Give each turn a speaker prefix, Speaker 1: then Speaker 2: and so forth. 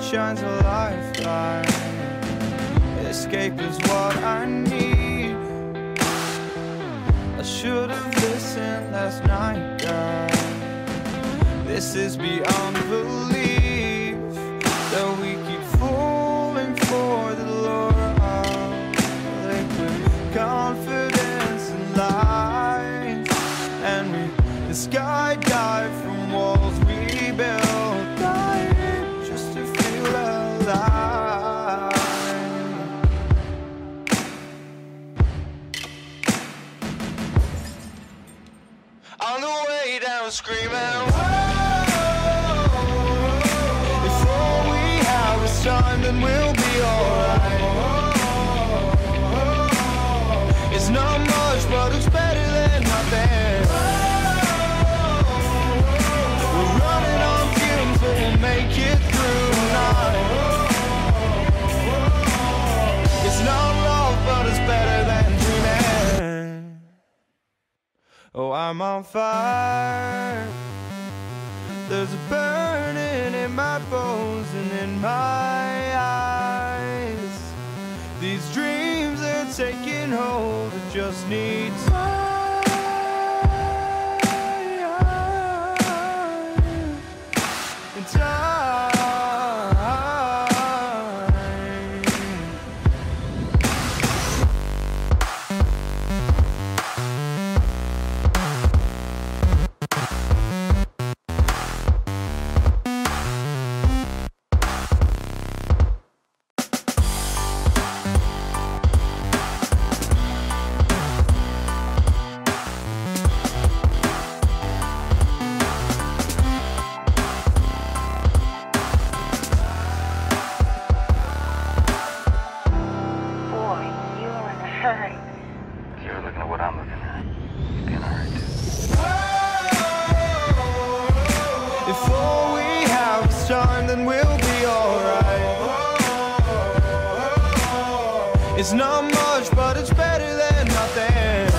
Speaker 1: shine's a lifeline. Escape is what I need. I should have listened last night, God. This is beyond belief, that we keep falling for the lure of liquid confidence and lies. And we skydive from walls we built, dying just to feel alive. On the way down screaming, if all we have is time, then we'll be alright. It's not much, but it's better than nothing. We're running on fumes, but we'll make it through tonight. It's not love, but it's better than dreaming. Oh, I'm on fire. There's a burning in my bones and in my eyes. These dreams are taking hold, it just need time. And time.
Speaker 2: You're looking at what I'm looking at. You're gonna hurt.
Speaker 1: If all we have is time, then we'll be alright. It's not much, but it's better than nothing.